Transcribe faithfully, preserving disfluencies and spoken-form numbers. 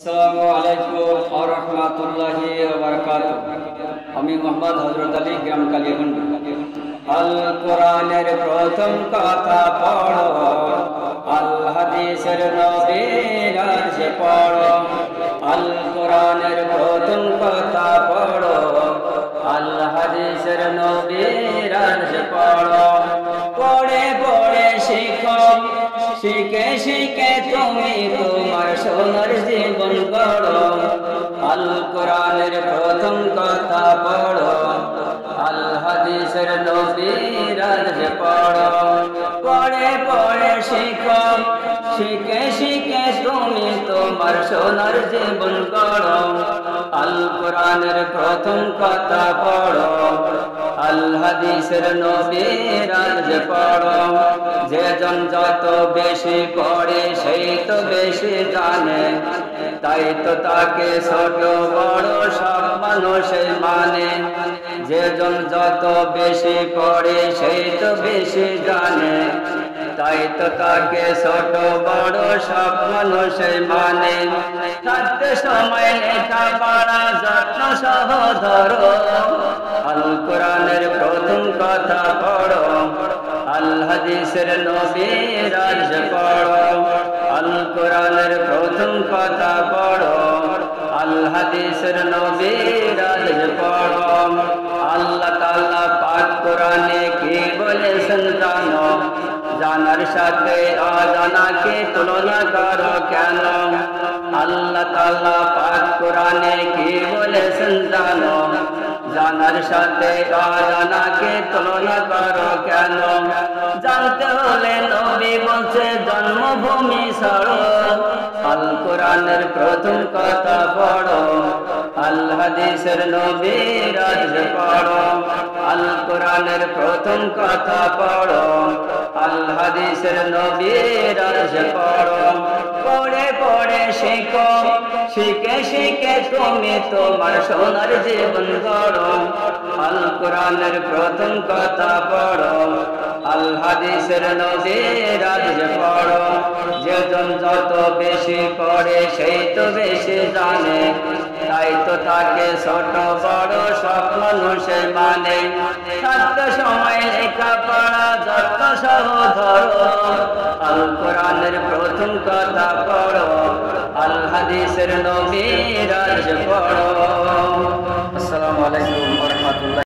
আসসালামু আলাইকুম ওয়া রাহমাতুল্লাহি ওয়া বারাকাতুহু। আমি মোহাম্মদ হযরত আলী গ্রাম কালিয়াগঞ্জ। আল কোরআনের প্রথম কথা পড়ো, আল হাদিসের নবীর আরশ পড়ো। আল কোরআনের প্রথম কথা পড়ো, আল হাদিসের নবীর আরশ পড়ো। পড়ে পড়ে শিখো, শিখে শিখে তুমি তোমার সোনার জীবন গড়ো। আল কোরআনের প্রথম কথা পড়ো, আল হাদিসের নবীর আরশ পড়ো। পড়ে পড়ে শিখো, শিখে শিখে তুমি তোমার সোনার জীবন গড়ো। আল কোরআনের প্রথম কথা পড়ো, আল হাদিসের নবীর আরশ পড়ো। যেজন যত বেশি পড়ে সেই তো বেশি জানে, তাই তো তাকে ছোট বড় সব মানুষে মানে। যেজন যত বেশি পড়ে সেই তো বেশি জানে, তাই তো তাকে ছোট বড় সব মানুষে মানে। থাকতে সময় লেখা পড়া যত্ন সহ ধরো, আল কোরআনের প্রথম কথা পড়ো, আল হাদিসের নবীর আরশ পড়ো। আল কোরআনের প্রথম কথা পড়ো, আল হাদিসের নবীর আরশ পড়ো। আল্লাহ তাআলা পাক কোরআনে কি বলেছেন জানো? জানার সাথে অজানাকে তুলনা করো কেন? আল্লাহ তাআলা পাক কোরআনে কি বলেছেন জানো? জানার সাথে অজানাকে তুলনা করো কেন? জানতে হলে নবী বলছে জন্মভূমি ছাড়ো। আল কোরআনের প্রথম কথা পড়ো, আল হাদিসের নবীর আরশ পড়ো। আল কোরআনের প্রথম কথা পড়ো, আল হাদিসের নবীর আরশ পড়ো। পড়ে পড়ে শিখো, শিখে শিখে তুমি তোমার সোনার জীবন গড়ো। আল কোরআনের প্রথম কথা পড়ো, আল হাদিসের নবীর আরশ পড়ো। যেজন যত বেশি পড়ে সেই তো বেশি জানে, তাই তো তাকে ছোট বড় সব মানুষে মানে। থাকতে সময় লেখা পড়া যত্ন সহ ধরো, আল কোরআনের প্রথম কথা পড়ো, আল হাদিসের নবীর আরশ পড়ো। আসসালামু আলাইকুম ওয়া রাহমাতুল্লাহ।